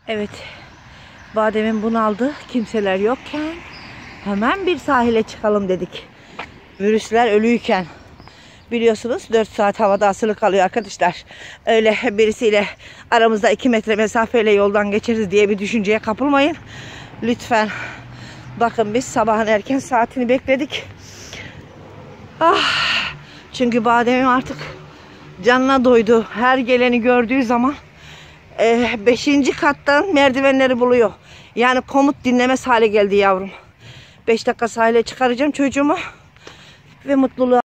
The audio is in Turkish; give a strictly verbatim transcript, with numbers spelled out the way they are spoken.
Evet, Badem'in bunaldı, kimseler yokken hemen bir sahile çıkalım dedik. Virüsler ölüyken. Biliyorsunuz dört saat havada asılı kalıyor arkadaşlar. Öyle birisiyle aramızda iki metre mesafeyle yoldan geçeriz diye bir düşünceye kapılmayın. Lütfen. Bakın biz sabahın erken saatini bekledik. Ah, çünkü Badem'im artık canına doydu. Her geleni gördüğü zaman beşinci kattan merdivenleri buluyor. Yani komut dinlemez hale geldi yavrum. beş dakika sahile çıkaracağım çocuğumu ve mutluluğa